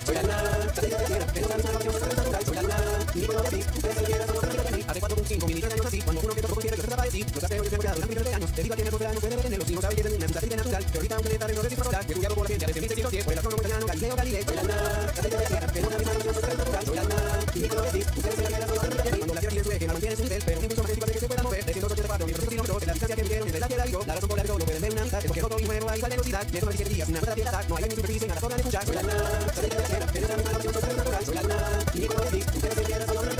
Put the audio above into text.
Soy la nada, satélite de la tierra, tengo la misma relación con la natural. Soy la nada, ni puedo decir, ustedes se vieran solo cerca de mí. Hace 4.5 millones de años así, cuando uno que tocó considera que se trata de sí. Los ateos desarrollados durante millones de años, debido a que el no puede detenerlos, y no sabe que es un satélite natural, que orbita un planeta de no sistema solar, que estudiado por la ciencia desde 1610, por el astrónomo italiano Galileo Galilei. Soy la nada, satélite de la tierra, tengo la misma relación con la natural. Soy la nada, ni puedo decir, ustedes se vieran solo cerca de mí. Cuando la Tierra gira en su eje, no mantiene su nivel, pero un impulso magnético hace que se pueda mover de 184 millones de kilómetros en la distancia que vivieron desde la Tierra y yo. La razón por la que solo pueden ver una mitad es porque roto y muevo a igual velocidad, y eso no dice días, una sola Tierra, no hay en mi superficie nada sola de escuchar. Soy la nada, satélite de la tierra, tengo la misma relación con la natural. Soy la nada, ni puedo decir, ustedes se vieran solo cerca de mí.